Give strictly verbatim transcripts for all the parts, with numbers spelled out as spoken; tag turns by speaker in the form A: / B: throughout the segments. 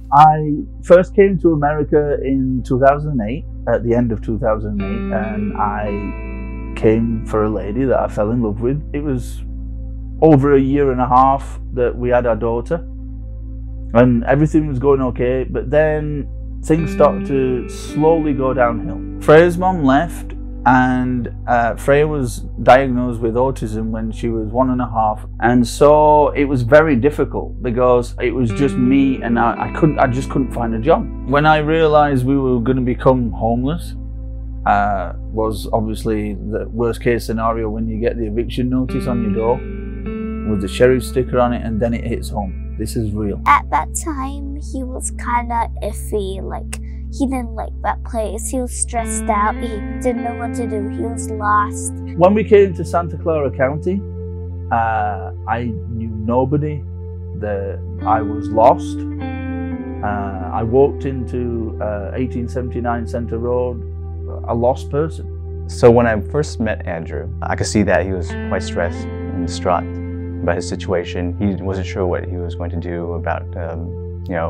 A: I first came to America in two thousand eight, at the end of two thousand eight, and I came for a lady that I fell in love with. It was over a year and a half that we had our daughter, and everything was going okay, but then things started to slowly go downhill. Freya's mom left, and uh, Freya was diagnosed with autism when she was one and a half, and so it was very difficult because it was just me, and I, I couldn't, I just couldn't find a job. When I realized we were going to become homeless, uh, was obviously the worst case scenario when you get the eviction notice on your door with the sheriff sticker on it, and then it hits home. This is real.
B: At that time, he was kind of iffy, like he didn't like that place. He was stressed out. He didn't know what to do. He was lost.
A: When we came to Santa Clara County, uh, I knew nobody. The, I was lost. Uh, I walked into uh, eighteen seventy-nine Center Road, a lost person.
C: So when I first met Andrew, I could see that he was quite stressed and distraught about his situation. He wasn't sure what he was going to do about, um, you know,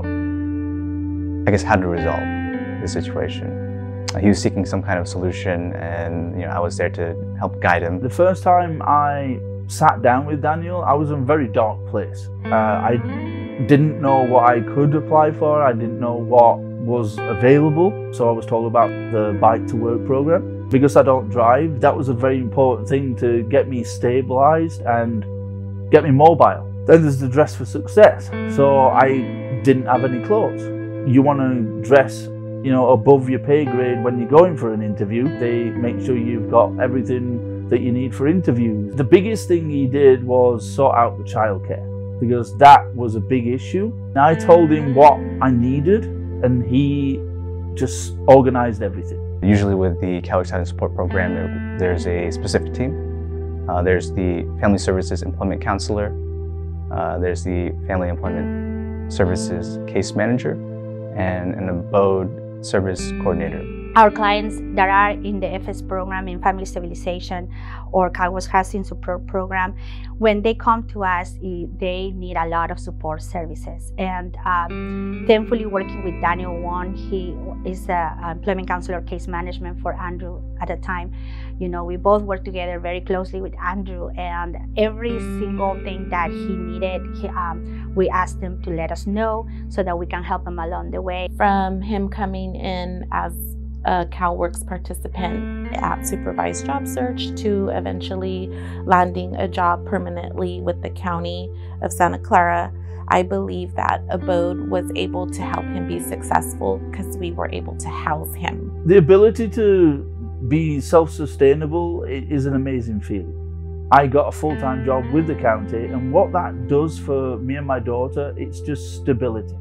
C: I guess how to resolve the situation. Uh, he was seeking some kind of solution, and you know, I was there to help guide him.
A: The first time I sat down with Daniel, I was in a very dark place. Uh, I didn't know what I could apply for. I didn't know what was available. So I was told about the Bike to Work program. Because I don't drive, that was a very important thing to get me stabilized and get me mobile. Then there's the Dress for Success. So I didn't have any clothes. You want to dress, you know, above your pay grade when you're going for an interview. They make sure you've got everything that you need for interviews. The biggest thing he did was sort out the childcare, because that was a big issue. And I told him what I needed, and he just organized everything.
C: Usually with the CalWorks Housing Support Program, there, there's a specific team. Uh, there's the Family Services Employment Counselor. Uh, there's the Family Employment Services Case Manager, and an Abode Service Coordinator.
D: Our clients that are in the F S program, in Family Stabilization or CalWorks Housing Support Program, when they come to us, they need a lot of support services. And um, thankfully, working with Daniel Wong, he is the employment counselor case management for Andrew at the time. You know, we both worked together very closely with Andrew, and every single thing that he needed, he, um, we asked him to let us know so that we can help him along the way.
E: From him coming in as a CalWorks participant at Supervised Job Search to eventually landing a job permanently with the County of Santa Clara, I believe that Abode was able to help him be successful because we were able to house him.
A: The ability to be self-sustainable is an amazing feeling. I got a full-time job with the county, and what that does for me and my daughter, it's just stability.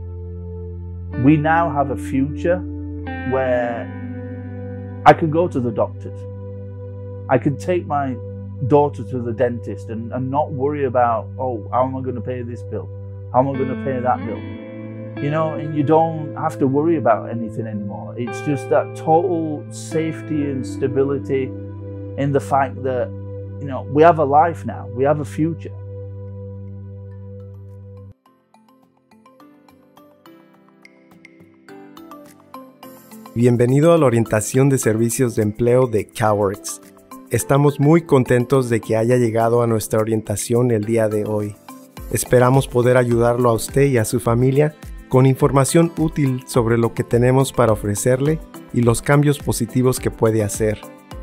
A: We now have a future where I could go to the doctors. I could take my daughter to the dentist and, and not worry about, oh, how am I going to pay this bill? How am I going to pay that bill? You know, and you don't have to worry about anything anymore. It's just that total safety and stability in the fact that, you know, we have a life now, we have a future.
F: Bienvenido a la orientación de servicios de empleo de CalWorks. Estamos muy contentos de que haya llegado a nuestra orientación el día de hoy. Esperamos poder ayudarlo a usted y a su familia con información útil sobre lo que tenemos para ofrecerle y los cambios positivos que puede hacer.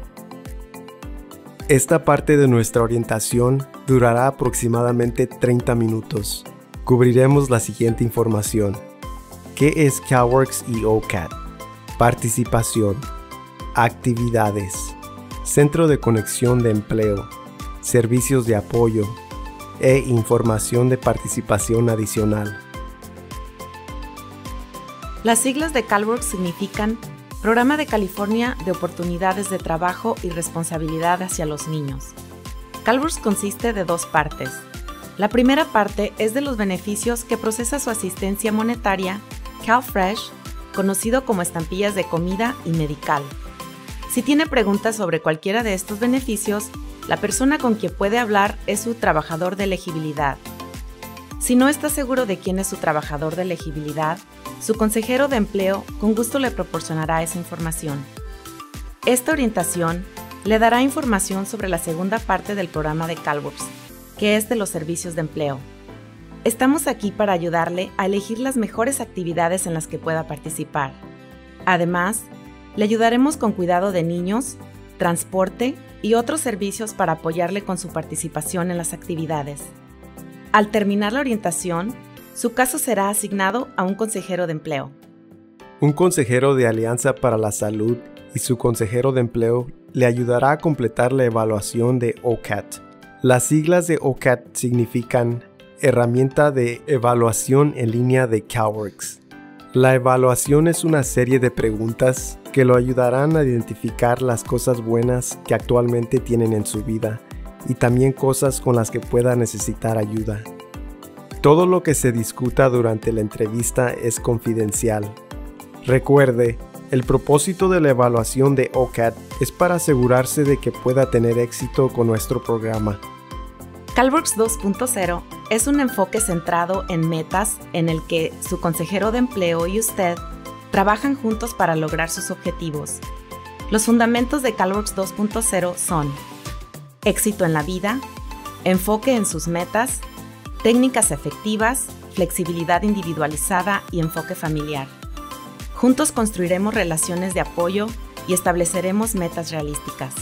F: Esta parte de nuestra orientación durará aproximadamente treinta minutos. Cubriremos la siguiente información. ¿Qué es CalWorks y O C A T? Participación, actividades, centro de conexión de empleo, servicios de apoyo e información de participación adicional.
E: Las siglas de CalWorks significan Programa de California de Oportunidades de Trabajo y Responsabilidad hacia los Niños. CalWorks consiste de dos partes. La primera parte es de los beneficios que procesa su asistencia monetaria, CalFresh, conocido como estampillas de comida y medical. Si tiene preguntas sobre cualquiera de estos beneficios, la persona con quien puede hablar es su trabajador de elegibilidad. Si no está seguro de quién es su trabajador de elegibilidad, su consejero de empleo con gusto le proporcionará esa información. Esta orientación le dará información sobre la segunda parte del programa de CalWORKs, que es de los servicios de empleo. Estamos aquí para ayudarle a elegir las mejores actividades en las que pueda participar. Además, le ayudaremos con cuidado de niños, transporte y otros servicios para apoyarle con su participación en las actividades. Al terminar la orientación, su caso será asignado a un consejero de empleo.
F: Un consejero de Alianza para la Salud y su consejero de empleo le ayudará a completar la evaluación de O C A T. Las siglas de O C A T significan Herramienta de Evaluación en Línea de CalWORKs. La evaluación es una serie de preguntas que lo ayudarán a identificar las cosas buenas que actualmente tienen en su vida y también cosas con las que pueda necesitar ayuda. Todo lo que se discuta durante la entrevista es confidencial. Recuerde, el propósito de la evaluación de O C A T es para asegurarse de que pueda tener éxito con nuestro programa.
E: CalWORKs dos punto cero es un enfoque centrado en metas en el que su consejero de empleo y usted trabajan juntos para lograr sus objetivos. Los fundamentos de CalWORKs dos punto cero son éxito en la vida, enfoque en sus metas, técnicas efectivas, flexibilidad individualizada y enfoque familiar. Juntos construiremos relaciones de apoyo y estableceremos metas realísticas.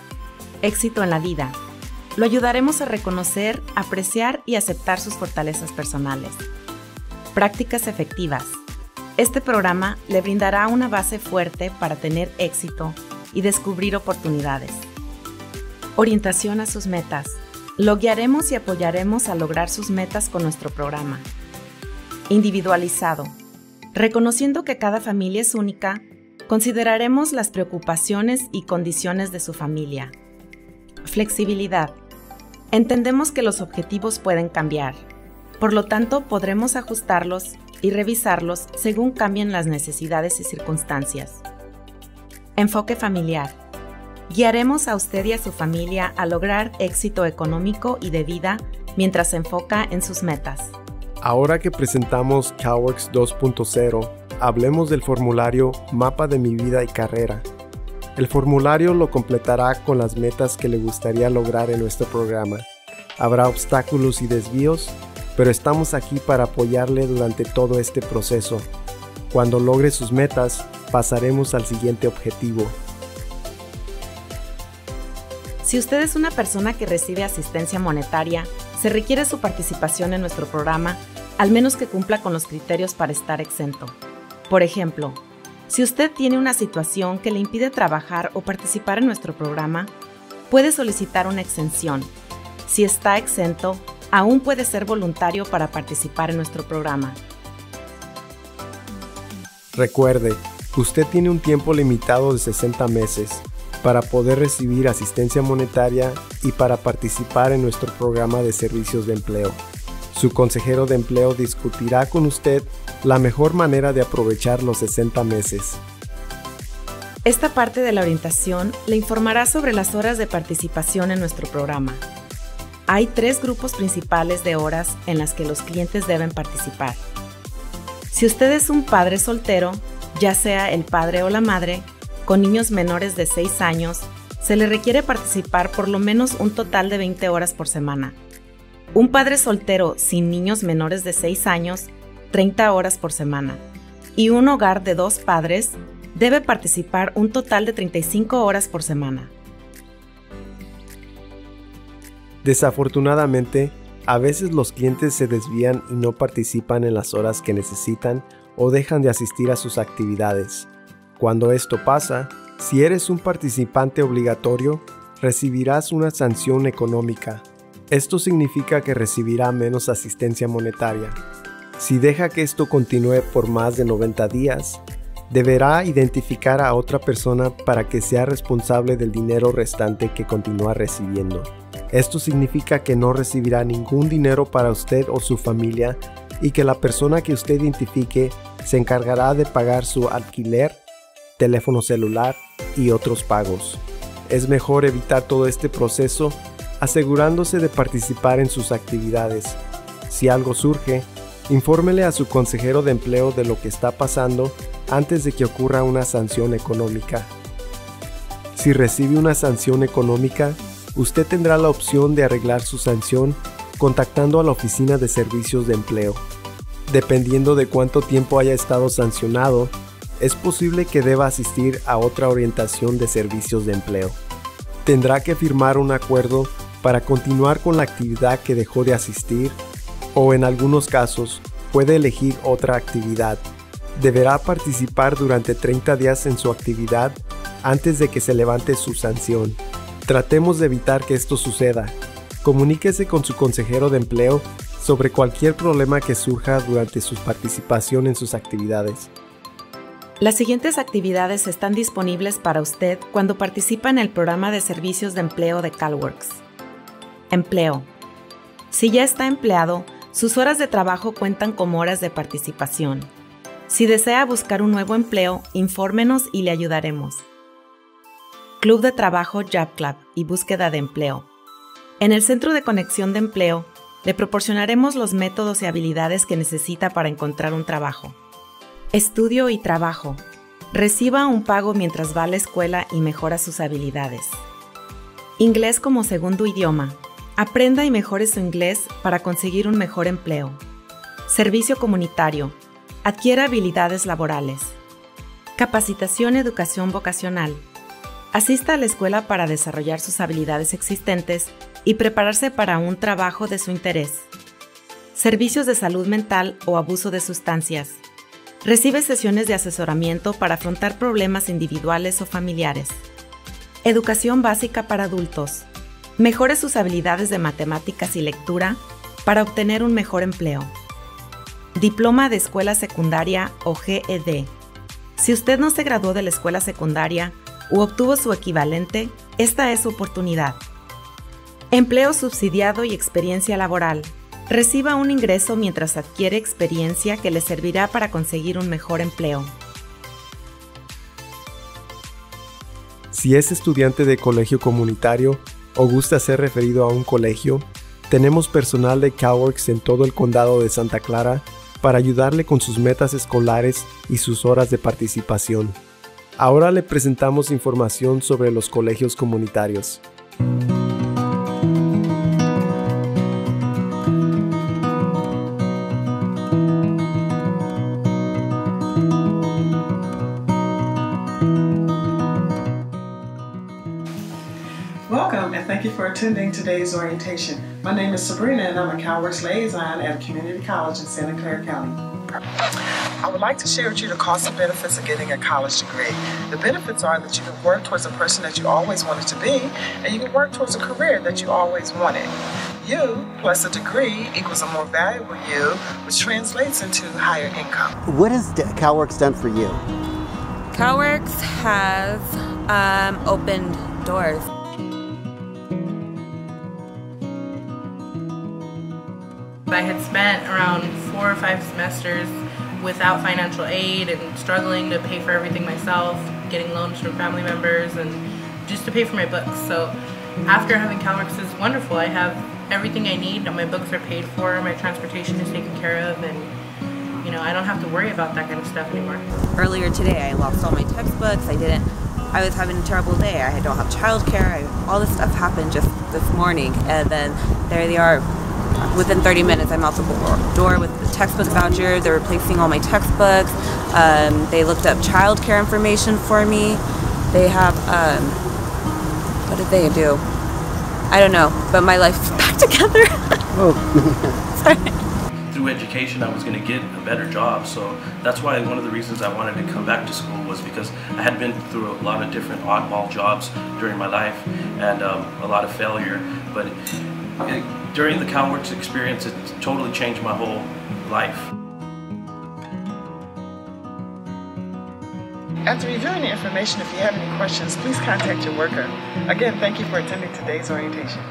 E: Éxito en la vida. Lo ayudaremos a reconocer, apreciar y aceptar sus fortalezas personales. Prácticas efectivas. Este programa le brindará una base fuerte para tener éxito y descubrir oportunidades. Orientación a sus metas. Lo guiaremos y apoyaremos a lograr sus metas con nuestro programa. Individualizado. Reconociendo que cada familia es única, consideraremos las preocupaciones y condiciones de su familia. Flexibilidad. Entendemos que los objetivos pueden cambiar, por lo tanto podremos ajustarlos y revisarlos según cambien las necesidades y circunstancias. Enfoque familiar. Guiaremos a usted y a su familia a lograr éxito económico y de vida mientras se enfoca en sus metas.
F: Ahora que presentamos CalWORKs dos punto cero, hablemos del formulario Mapa de mi vida y carrera. El formulario lo completará con las metas que le gustaría lograr en nuestro programa. Habrá obstáculos y desvíos, pero estamos aquí para apoyarle durante todo este proceso. Cuando logre sus metas, pasaremos al siguiente objetivo.
E: Si usted es una persona que recibe asistencia monetaria, se requiere su participación en nuestro programa, al menos que cumpla con los criterios para estar exento. Por ejemplo, si usted tiene una situación que le impide trabajar o participar en nuestro programa, puede solicitar una exención. Si está exento, aún puede ser voluntario para participar en nuestro programa.
F: Recuerde, usted tiene un tiempo limitado de sesenta meses para poder recibir asistencia monetaria y para participar en nuestro programa de servicios de empleo. Su consejero de empleo discutirá con usted la mejor manera de aprovechar los sesenta meses.
E: Esta parte de la orientación le informará sobre las horas de participación en nuestro programa. Hay tres grupos principales de horas en las que los clientes deben participar. Si usted es un padre soltero, ya sea el padre o la madre, con niños menores de seis años, se le requiere participar por lo menos un total de veinte horas por semana. Un padre soltero sin niños menores de seis años, treinta horas por semana. Y un hogar de dos padres debe participar un total de treinta y cinco horas por semana.
F: Desafortunadamente, a veces los clientes se desvían y no participan en las horas que necesitan o dejan de asistir a sus actividades. Cuando esto pasa, si eres un participante obligatorio, recibirás una sanción económica. Esto significa que recibirá menos asistencia monetaria. Si deja que esto continúe por más de noventa días, deberá identificar a otra persona para que sea responsable del dinero restante que continúa recibiendo. Esto significa que no recibirá ningún dinero para usted o su familia y que la persona que usted identifique se encargará de pagar su alquiler, teléfono celular y otros pagos. Es mejor evitar todo este proceso asegurándose de participar en sus actividades. Si algo surge, Infórmele a su consejero de empleo de lo que está pasando antes de que ocurra una sanción económica. Si recibe una sanción económica, usted tendrá la opción de arreglar su sanción contactando a la Oficina de Servicios de Empleo. Dependiendo de cuánto tiempo haya estado sancionado, es posible que deba asistir a otra orientación de servicios de empleo. Tendrá que firmar un acuerdo para continuar con la actividad que dejó de asistir o, en algunos casos, puede elegir otra actividad. Deberá participar durante treinta días en su actividad antes de que se levante su sanción. Tratemos de evitar que esto suceda. Comuníquese con su consejero de empleo sobre cualquier problema que surja durante su participación en sus actividades.
E: Las siguientes actividades están disponibles para usted cuando participa en el programa de servicios de empleo de CalWORKs. Empleo. Si ya está empleado, sus horas de trabajo cuentan como horas de participación. Si desea buscar un nuevo empleo, infórmenos y le ayudaremos. Club de Trabajo Job Club y búsqueda de empleo. En el Centro de Conexión de Empleo, le proporcionaremos los métodos y habilidades que necesita para encontrar un trabajo. Estudio y trabajo. Reciba un pago mientras va a la escuela y mejora sus habilidades. Inglés como segundo idioma. Aprenda y mejore su inglés para conseguir un mejor empleo. Servicio comunitario. Adquiera habilidades laborales. Capacitación y educación vocacional. Asista a la escuela para desarrollar sus habilidades existentes y prepararse para un trabajo de su interés. Servicios de salud mental o abuso de sustancias. Recibe sesiones de asesoramiento para afrontar problemas individuales o familiares. Educación básica para adultos. Mejore sus habilidades de matemáticas y lectura para obtener un mejor empleo. Diploma de escuela secundaria o G E D. Si usted no se graduó de la escuela secundaria u obtuvo su equivalente, esta es su oportunidad. Empleo subsidiado y experiencia laboral. Reciba un ingreso mientras adquiere experiencia que le servirá para conseguir un mejor empleo.
F: Si es estudiante de colegio comunitario o gusta ser referido a un colegio, tenemos personal de CalWORKs en todo el condado de Santa Clara para ayudarle con sus metas escolares y sus horas de participación. Ahora le presentamos información sobre los colegios comunitarios.
G: Welcome and thank you for attending today's orientation. My name is Sabrina and I'm a CalWORKs liaison at a community college in Santa Clara County. I would like to share with you the costs and benefits of getting a college degree. The benefits are that you can work towards a person that you always wanted to be, and you can work towards a career that you always wanted. You plus a degree equals a more valuable you, which translates into higher income.
H: What has CalWORKs done for you?
I: CalWORKs has um, opened doors.
J: I had spent around four or five semesters without financial aid and struggling to pay for everything myself, getting loans from family members and just to pay for my books. So after having CalWORKs is wonderful. I have everything I need, my books are paid for, my transportation is taken care of, and you know, I don't have to worry about that kind of stuff anymore.
I: Earlier today I lost all my textbooks. I didn't, I was having a terrible day. I don't have childcare. I, all this stuff happened just this morning, and then there they are. Within thirty minutes, I'm out the door with the textbook voucher. They're replacing all my textbooks. Um, they looked up childcare information for me. They have, um, what did they do? I don't know, but my life's back together.
H: Oh.
I: Sorry.
K: Through education, I was going to get a better job. So that's why one of the reasons I wanted to come back to school was because I had been through a lot of different oddball jobs during my life and um, a lot of failure. But it, it, during the CalWORKs experience, it totally changed my whole life.
G: After reviewing the information, if you have any questions, please contact your worker. Again, thank you for attending today's orientation.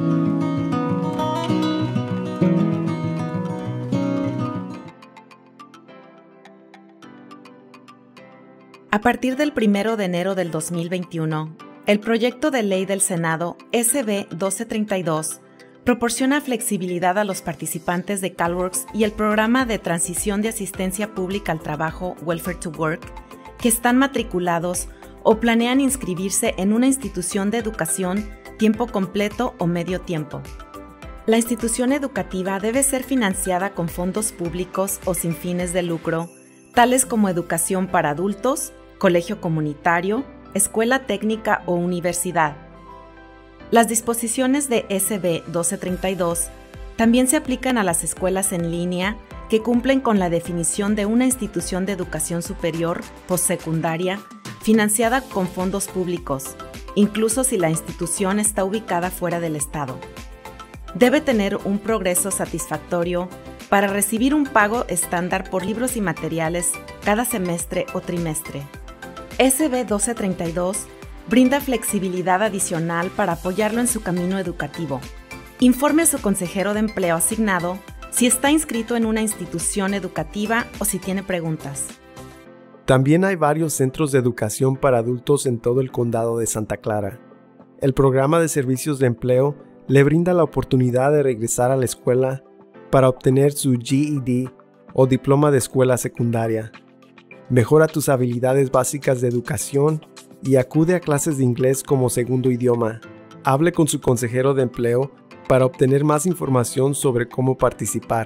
E: A partir del primero de enero del dos mil veintiuno, el proyecto de ley del Senado S B doce treinta y dos proporciona flexibilidad a los participantes de CalWORKs y el programa de transición de asistencia pública al trabajo Welfare to Work que están matriculados o planean inscribirse en una institución de educación tiempo completo o medio tiempo. La institución educativa debe ser financiada con fondos públicos o sin fines de lucro, tales como educación para adultos, colegio comunitario, escuela técnica o universidad. Las disposiciones de S B doce treinta y dos también se aplican a las escuelas en línea que cumplen con la definición de una institución de educación superior postsecundaria financiada con fondos públicos, incluso si la institución está ubicada fuera del estado. Debe tener un progreso satisfactorio para recibir un pago estándar por libros y materiales cada semestre o trimestre. S B doce treinta y dos brinda flexibilidad adicional para apoyarlo en su camino educativo. Informe a su consejero de empleo asignado si está inscrito en una institución educativa o si tiene preguntas.
F: También hay varios centros de educación para adultos en todo el condado de Santa Clara. El programa de servicios de empleo le brinda la oportunidad de regresar a la escuela para obtener su G E D o diploma de escuela secundaria. Mejora tus habilidades básicas de educación y acude a clases de inglés como segundo idioma. Hable con su consejero de empleo para obtener más información sobre cómo participar.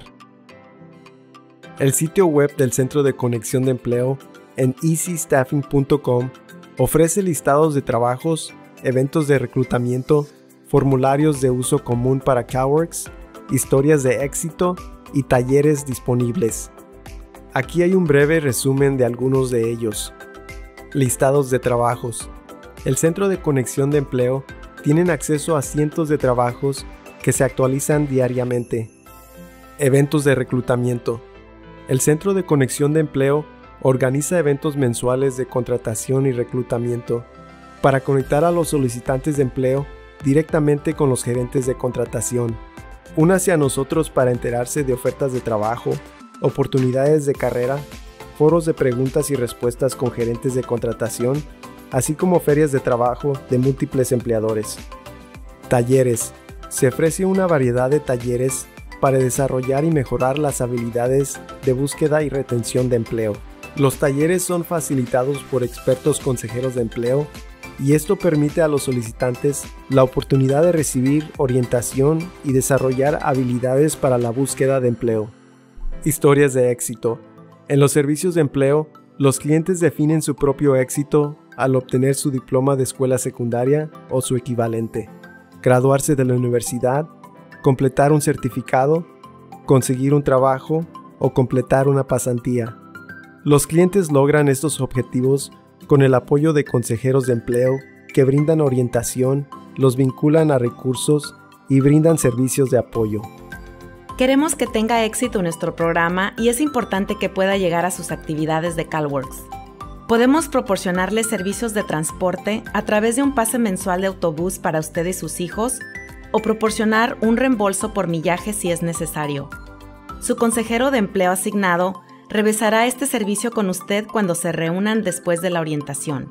F: El sitio web del Centro de Conexión de Empleo en easy staffing punto com ofrece listados de trabajos, eventos de reclutamiento, formularios de uso común para CalWORKs, historias de éxito y talleres disponibles. Aquí hay un breve resumen de algunos de ellos. Listados de trabajos. El Centro de Conexión de Empleo tiene acceso a cientos de trabajos que se actualizan diariamente. Eventos de reclutamiento. El Centro de Conexión de Empleo organiza eventos mensuales de contratación y reclutamiento para conectar a los solicitantes de empleo directamente con los gerentes de contratación. Únase a nosotros para enterarse de ofertas de trabajo, oportunidades de carrera, foros de preguntas y respuestas con gerentes de contratación, así como ferias de trabajo de múltiples empleadores. Talleres. Se ofrece una variedad de talleres para desarrollar y mejorar las habilidades de búsqueda y retención de empleo. Los talleres son facilitados por expertos consejeros de empleo y esto permite a los solicitantes la oportunidad de recibir orientación y desarrollar habilidades para la búsqueda de empleo. Historias de éxito. En los servicios de empleo, los clientes definen su propio éxito al obtener su diploma de escuela secundaria o su equivalente, graduarse de la universidad, completar un certificado, conseguir un trabajo o completar una pasantía. Los clientes logran estos objetivos con el apoyo de consejeros de empleo que brindan orientación, los vinculan a recursos y brindan servicios de apoyo.
E: Queremos que tenga éxito nuestro programa y es importante que pueda llegar a sus actividades de CalWORKs. Podemos proporcionarle servicios de transporte a través de un pase mensual de autobús para usted y sus hijos o proporcionar un reembolso por millaje si es necesario. Su consejero de empleo asignado revisará este servicio con usted cuando se reúnan después de la orientación.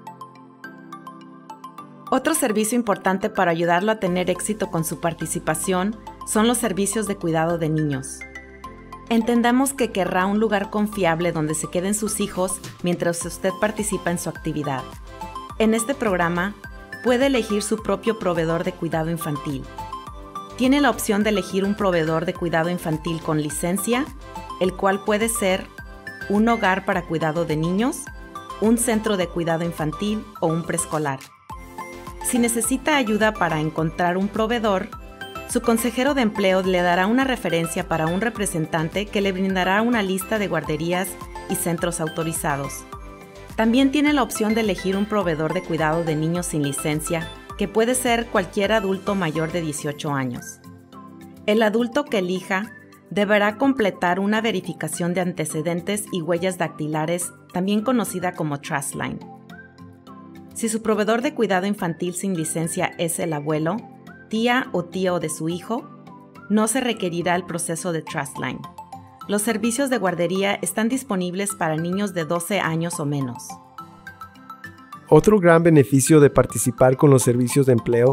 E: Otro servicio importante para ayudarlo a tener éxito con su participación son los servicios de cuidado de niños. Entendamos que querrá un lugar confiable donde se queden sus hijos mientras usted participa en su actividad. En este programa, puede elegir su propio proveedor de cuidado infantil. Tiene la opción de elegir un proveedor de cuidado infantil con licencia, el cual puede ser un hogar para cuidado de niños, un centro de cuidado infantil o un preescolar. Si necesita ayuda para encontrar un proveedor, su consejero de empleo le dará una referencia para un representante que le brindará una lista de guarderías y centros autorizados. También tiene la opción de elegir un proveedor de cuidado de niños sin licencia, que puede ser cualquier adulto mayor de dieciocho años. El adulto que elija deberá completar una verificación de antecedentes y huellas dactilares, también conocida como TrustLine. Si su proveedor de cuidado infantil sin licencia es el abuelo, tía o tío de su hijo, no se requerirá el proceso de TrustLine. Los servicios de guardería están disponibles para niños de doce años o menos.
F: Otro gran beneficio de participar con los servicios de empleo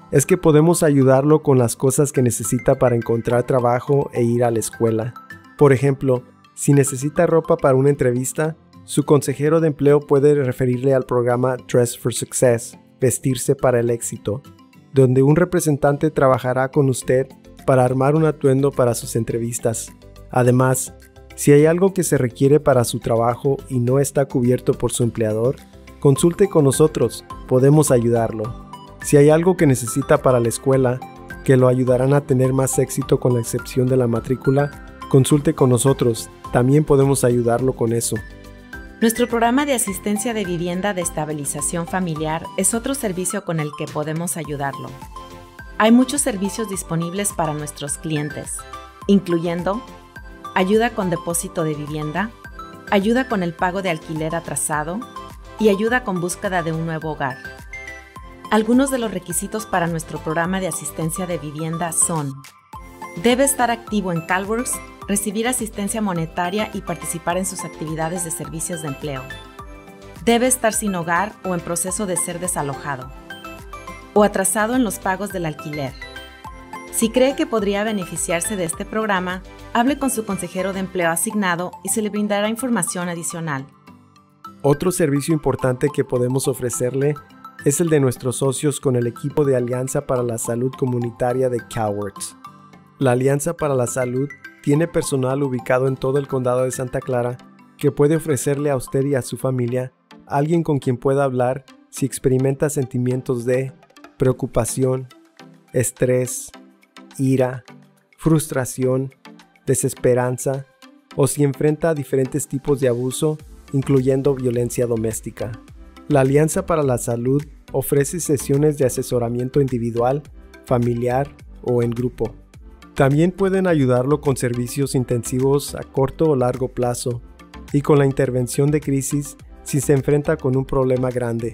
F: es que podemos ayudarlo con las cosas que necesita para encontrar trabajo e ir a la escuela. Por ejemplo, si necesita ropa para una entrevista, su consejero de empleo puede referirle al programa Dress for Success, Vestirse para el Éxito, donde un representante trabajará con usted para armar un atuendo para sus entrevistas. Además, si hay algo que se requiere para su trabajo y no está cubierto por su empleador, consulte con nosotros, podemos ayudarlo. Si hay algo que necesita para la escuela, que lo ayudarán a tener más éxito con la excepción de la matrícula, consulte con nosotros, también podemos ayudarlo con eso.
E: Nuestro programa de asistencia de vivienda de estabilización familiar es otro servicio con el que podemos ayudarlo. Hay muchos servicios disponibles para nuestros clientes, incluyendo ayuda con depósito de vivienda, ayuda con el pago de alquiler atrasado y ayuda con búsqueda de un nuevo hogar. Algunos de los requisitos para nuestro programa de asistencia de vivienda son: debe estar activo en CalWORKS, recibir asistencia monetaria y participar en sus actividades de servicios de empleo. Debe estar sin hogar o en proceso de ser desalojado, o atrasado en los pagos del alquiler. Si cree que podría beneficiarse de este programa, hable con su consejero de empleo asignado y se le brindará información adicional.
F: Otro servicio importante que podemos ofrecerle es el de nuestros socios con el equipo de Alianza para la Salud Comunitaria de CalWORKS. La Alianza para la Salud tiene personal ubicado en todo el condado de Santa Clara que puede ofrecerle a usted y a su familia alguien con quien pueda hablar si experimenta sentimientos de preocupación, estrés, ira, frustración, desesperanza o si enfrenta diferentes tipos de abuso, incluyendo violencia doméstica. La Alianza para la Salud ofrece sesiones de asesoramiento individual, familiar o en grupo. También pueden ayudarlo con servicios intensivos a corto o largo plazo y con la intervención de crisis si se enfrenta con un problema grande.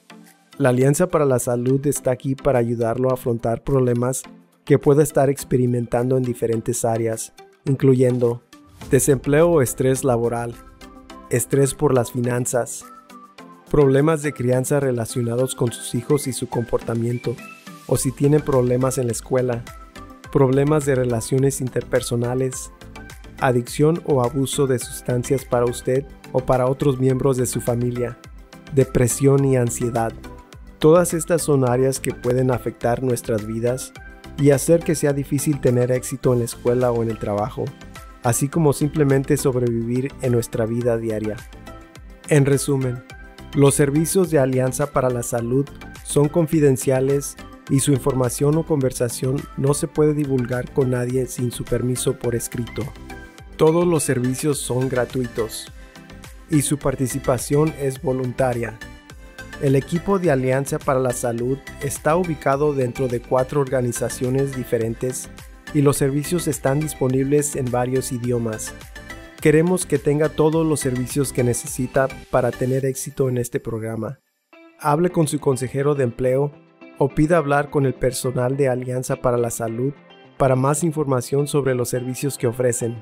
F: La Alianza para la Salud está aquí para ayudarlo a afrontar problemas que pueda estar experimentando en diferentes áreas, incluyendo desempleo o estrés laboral, estrés por las finanzas, problemas de crianza relacionados con sus hijos y su comportamiento, o si tienen problemas en la escuela, problemas de relaciones interpersonales, adicción o abuso de sustancias para usted o para otros miembros de su familia, depresión y ansiedad. Todas estas son áreas que pueden afectar nuestras vidas y hacer que sea difícil tener éxito en la escuela o en el trabajo, así como simplemente sobrevivir en nuestra vida diaria. En resumen, los servicios de Alianza para la Salud son confidenciales y su información o conversación no se puede divulgar con nadie sin su permiso por escrito. Todos los servicios son gratuitos y su participación es voluntaria. El equipo de Alianza para la Salud está ubicado dentro de cuatro organizaciones diferentes y los servicios están disponibles en varios idiomas. Queremos que tenga todos los servicios que necesita para tener éxito en este programa. Hable con su consejero de empleo o pida hablar con el personal de Alianza para la Salud para más información sobre los servicios que ofrecen.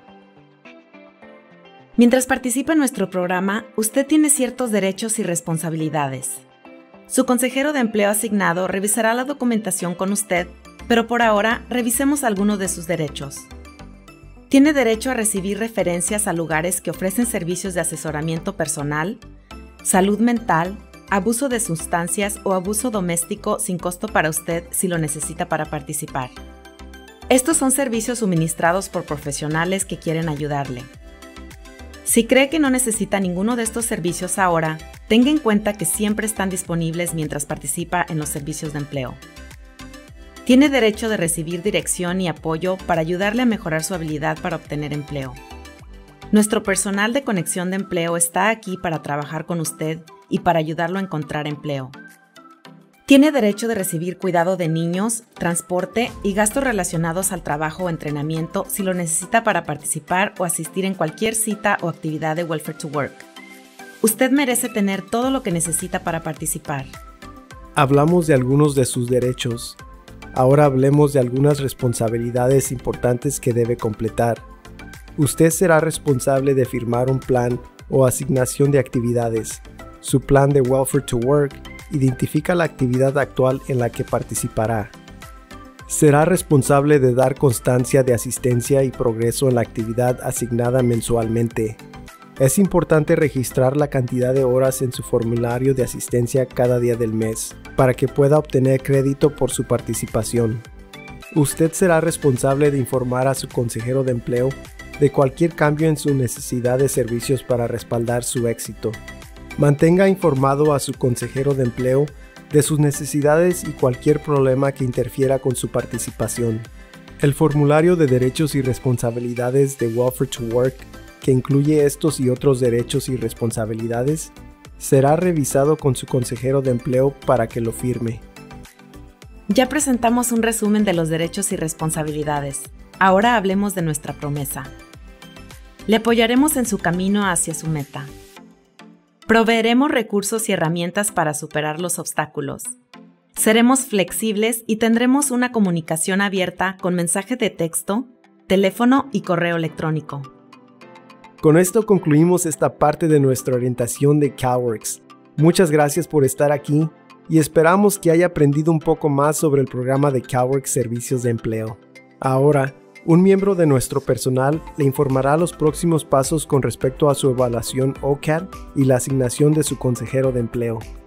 E: Mientras participa en nuestro programa, usted tiene ciertos derechos y responsabilidades. Su consejero de empleo asignado revisará la documentación con usted, pero por ahora revisemos algunos de sus derechos. Tiene derecho a recibir referencias a lugares que ofrecen servicios de asesoramiento personal, salud mental, abuso de sustancias o abuso doméstico sin costo para usted si lo necesita para participar. Estos son servicios suministrados por profesionales que quieren ayudarle. Si cree que no necesita ninguno de estos servicios ahora, tenga en cuenta que siempre están disponibles mientras participa en los servicios de empleo. Tiene derecho de recibir dirección y apoyo para ayudarle a mejorar su habilidad para obtener empleo. Nuestro personal de conexión de empleo está aquí para trabajar con usted y para ayudarlo a encontrar empleo. Tiene derecho de recibir cuidado de niños, transporte y gastos relacionados al trabajo o entrenamiento si lo necesita para participar o asistir en cualquier cita o actividad de Welfare to Work. Usted merece tener todo lo que necesita para participar.
F: Hablamos de algunos de sus derechos. Ahora hablemos de algunas responsabilidades importantes que debe completar. Usted será responsable de firmar un plan o asignación de actividades. Su plan de Welfare to Work identifica la actividad actual en la que participará. Será responsable de dar constancia de asistencia y progreso en la actividad asignada mensualmente. Es importante registrar la cantidad de horas en su formulario de asistencia cada día del mes para que pueda obtener crédito por su participación. Usted será responsable de informar a su consejero de empleo de cualquier cambio en su necesidad de servicios para respaldar su éxito. Mantenga informado a su consejero de empleo de sus necesidades y cualquier problema que interfiera con su participación. El formulario de derechos y responsabilidades de Welfare to Work, que incluye estos y otros derechos y responsabilidades, será revisado con su consejero de empleo para que lo firme.
E: Ya presentamos un resumen de los derechos y responsabilidades. Ahora hablemos de nuestra promesa. Le apoyaremos en su camino hacia su meta. Proveeremos recursos y herramientas para superar los obstáculos. Seremos flexibles y tendremos una comunicación abierta con mensaje de texto, teléfono y correo electrónico.
F: Con esto concluimos esta parte de nuestra orientación de CalWORKs. Muchas gracias por estar aquí y esperamos que haya aprendido un poco más sobre el programa de CalWORKs Servicios de Empleo. Ahora, un miembro de nuestro personal le informará los próximos pasos con respecto a su evaluación O C A T y la asignación de su consejero de empleo.